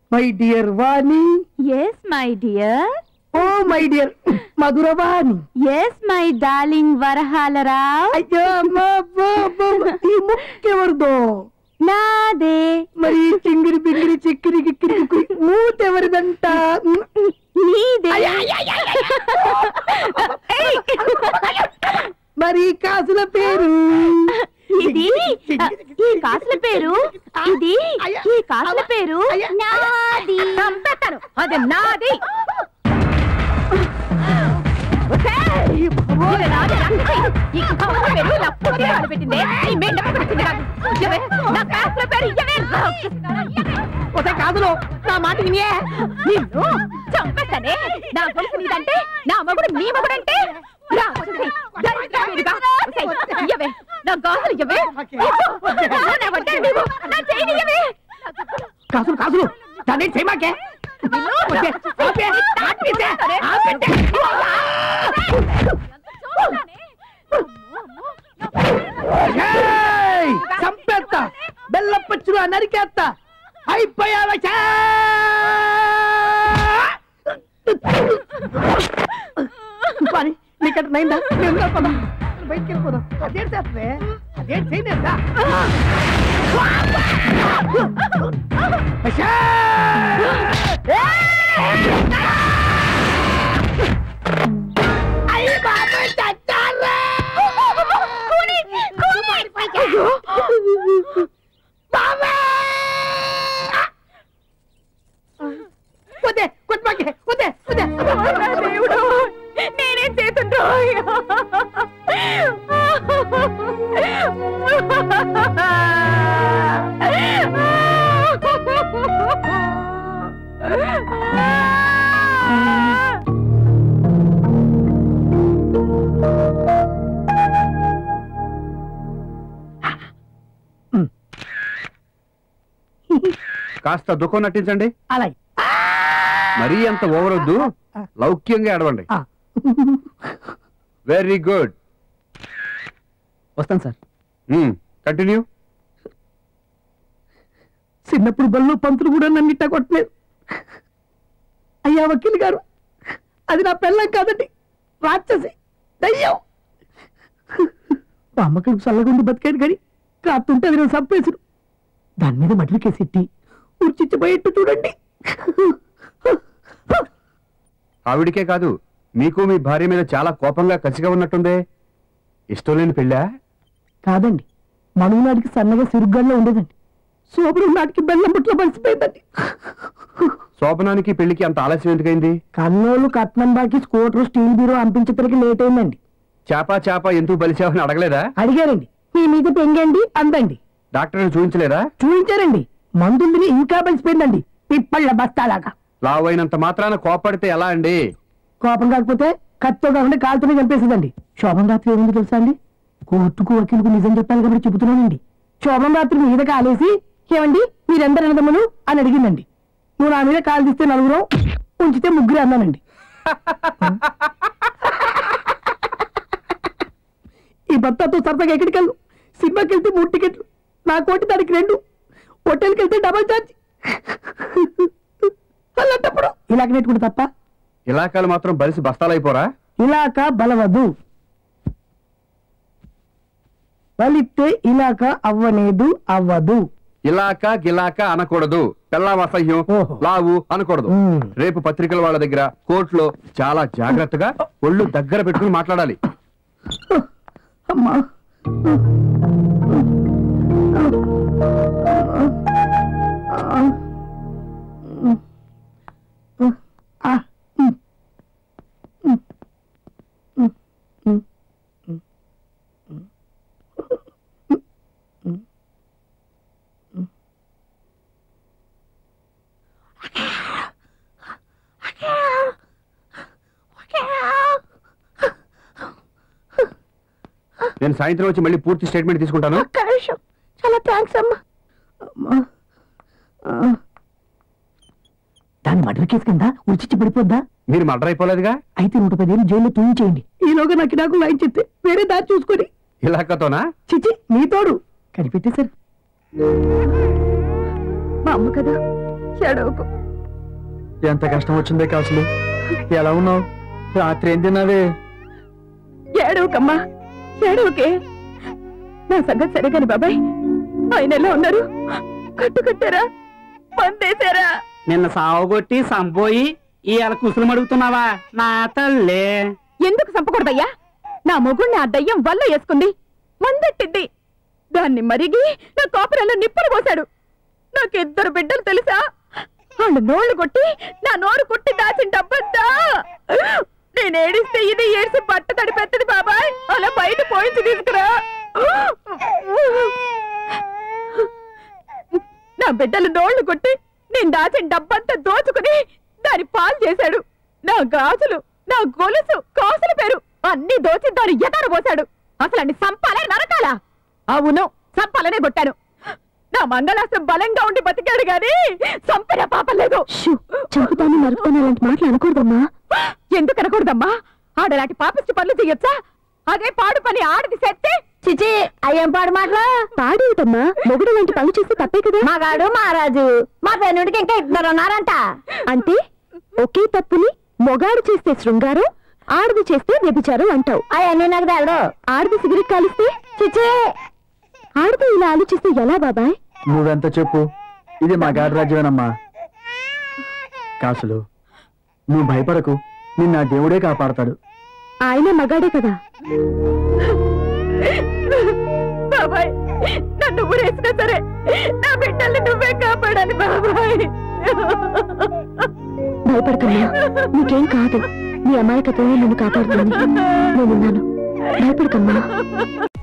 My dear Vani. Yes, my dear. Oh my dear Madhuravani. Yes, my darling Varahalarao. అయ్యో ఈ ముక్కెవరిదో? నాదే. మరి చింగిరి బింగిరి చిక్కిరి గిక్కిరి మూతెవరిదంట? నీదే. మరి కాసుల పేరు? ఇది ఈ కాసుల పేరు. ఇది ఈ కాసుల పేరు నాది. చంపేస్తాను. అది నాది. కాదులో నా మాట నిన్ను చంపేస్తానే. నా కొడుకు నీదంటే, నా మగుడు నీ మగుడంటే కాసులు కాసులు దాన్ని చేయమాకే. చంపేస్తా, బెల్లపచ్చులు నరికేస్తా. అయిపోయావా? నీకంటే నైందా? పదం బయటికి వెళ్ళిపోదాం. అదేం చేస్తే అదేం చేయలేదా? దేవుడు నేనేం చేస్తుండ్రో. కాస్త దుఃఖం నటించండి. అలాగే. మరీ అంత ఓవరొద్దు, లౌక్యంగా ఏడవండి. Very good. వస్తాను సార్. కంటిన్యూ. చిన్నప్పుడు బళ్ళు పంతులు కూడా నన్ను ఇట్టా కొట్టలేదు. అయ్యా వకీల్ గారు, అది నా పెళ్ళం కాదండి, రాక్షసి, దయ్యం. మా అమ్మకి చల్లగుండి బతికాను కానీ కాస్తుంటే అది నేను చంపేసుడు. దాని మీద మడ్లు కేసెట్టి ఉర్చిచ్చిపోయేట్టు చూడండి. ఆవిడికే కాదు, మీకు మీ భార్య మీద చాలా కోపంగా కసిగా ఉన్నట్టుందే. ఇష్టం లేని పెళ్ళా? కాదండి, మనువు నాటికి సన్నగా సిరుగ్గానే ఉండేదండి. శోభనం నాటికి బెల్లం బుట్లో మలిసిపోయిందండి. శోభనానికి పెళ్లికి అంత ఆలస్యం ఎందుకైంది? కన్నోళ్ళు కట్నం బాకి స్కూటర్ స్టీల్ బీరో అంపించేసరికి లేట్ అయిందండి. చేప ఎందుకు బలిసావని అడగలేదా? అడిగారండి. మీ మీద పెంగండి అందండి. డాక్టర్ చూపించలేదా? చూపించారండి. మందులు తిని ఇంకా బలిసిపోయిందండి, పిప్పళ్ళ బస్తాలాగా. లావు అయినంత మాత్రాన కోపడితే ఎలా అండి? కోపం కాకపోతే కత్తో కాకుండా కాలుతూనే చంపేసిందండి. శోభం రాత్రి ఏముంది తెలుసా అండి? కోర్టుకు వకీలుకు నిజం చెప్పాలి కాబట్టి చెబుతున్నానండి. శోభం రాత్రి మీద కాలేసి, ఏమండి మీరెందరు అనదమ్మను అని అడిగిందండి. నువ్వు నా మీద కాలు తీస్తే నలుగురు, ఉంచితే ముగ్గురు అన్నానండి. ఈ భర్తతో సరదాగా ఎక్కడికి వెళ్ళు. సినిమాకి వెళ్తే 3 టికెట్లు, నా కోటి దానికి 2, హోటల్కి వెళ్తే డబల్ ఛార్జ్. అలాంటప్పుడు ఇలాక నెట్టుకుంటే తప్ప. ఇలాకాలు మాత్రం బలిసి బస్తాలైపోరా? ఇలాక బలవదు, బలిస్తే ఇలాక అవ్వలేదు, అవ్వదు. ఇలాక గిలాక అనకూడదు, పెళ్ళాం అసహ్యం, లావు అనకూడదు. రేపు పత్రికల వాళ్ళ దగ్గర, కోర్టులో చాలా జాగ్రత్తగా ఒళ్ళు దగ్గర పెట్టుకుని మాట్లాడాలి. అమ్మా నేను సాయంత్రం వచ్చి మళ్ళీ పూర్తి స్టేట్మెంట్ తీసుకుంటాను. చాలా థ్యాంక్స్ అమ్మా. దాన్ని మర్డర్ కేసు కింద ఉచిచ్చి పడిపోద్దా? మీరు మర్డర్ అయిపోలేదుగా? అయితే 110 ఏళ్ళు జైల్లో తూయించేయండి. ఈలోగా నాకు నాకు లైన్ చెప్తే వేరే దారి చూసుకొని. ఇలాకతోనా? చిచి నీ తోడు కనిపెట్టేశారు. మా అమ్మ కదా, చెడవకు. ఎంత కష్టం వచ్చిందే కాసులు. ఎలా ఉన్నావు? రాత్రి ఏం తిన్నావే? ఏడవకమ్మా, ఏడవకే. నా సంగతి సరిగాని బాబాయ్, ఆయన ఎలా ఉన్నారు? కట్టారా? మందేశారా? నిన్న సావగొట్టి సంపోయి ఇవాళ కుసులు అడుగుతున్నావా? నా తల్లే. ఎందుకు చంపకూడదయ్యా? నా మొగుణ్ణి ఆ దయ్యం వల్ల వేసుకుంది, మందెట్టింది. దాన్ని మరిగి నా కాపురంలో నిప్పులు పోశాడు. నాకిద్దరు బిడ్డలు తెలుసా? వాళ్ళు నోళ్లు కొట్టి నా నోరు కొట్టి దాచిన డబ్బంతా నేను ఏడిస్తే ఇది ఏడిసి బట్ట తడిపెత్తది బాబాయ్. అలా బయట పోయించి తీసుకురా. నా బిడ్డలు నోళ్లు కొట్టి నేను దాచిన డబ్బంతా దోచుకుని దాని పాలు చేశాడు. నా గాజులు, నా గొలుసు, కాసుల పేరు అన్ని దోచి దాని ఎదార పోశాడు. అసలు అన్ని సంపాలే నరకాలా? అవును, సంపాలనే కొట్టాను. నా మంగళాసం బలంగా ఉండి బతికాడు గాని సంపన పాపం లేదు. చంపుతాను నరుకుతాను అలాంటి మాటలు అనకూడదమ్మా. ఎందుకు అనకూడదమ్మా? ఆడలాంటి పాపిష్టి పనులు చెయ్యొచ్చా? అదే పాడు పని ఆడది చేస్తే చిచి అయ్యేం పాడు మాటలు. పాడేమిటమ్మా? మొగుడు లాంటి పనులు చేస్తే తప్పే కదా. మగాడు మహారాజు, మా పెనుడికి ఇంకా ఇద్దరు ఉన్నారంట. అంటే ఒకే తప్పుని మొగాడు చేస్తే శృంగారం, ఆడది చేస్తే వ్యభిచారం అంటావు. అవన్నీ నాకు తెలడు. ఆడది సిగరెట్ కాలిస్తే చిచి, ఆడది ఇలా ఆలోచిస్తే ఎలా బాబాయ్? నువ్వెంత చెప్పు, ఇది మా గాడి రాజ్యమేనమ్మా. కాసులు, నువ్వు భయపడకు, నిన్న దేవుడే కాపాడతాడు. ఆయన మగాడే కదా. బాబాయ్, నన్ను ఊరేసినా సరే నా బిడ్డల్ని నువ్వే కాపాడాలి బాబాయ్. భయపడకమ్మా, నీకేం కాదు. నీ అమాయకత్వమే నన్ను కాపాడుతుంది. నేనున్నాను, భయపడకమ్మా.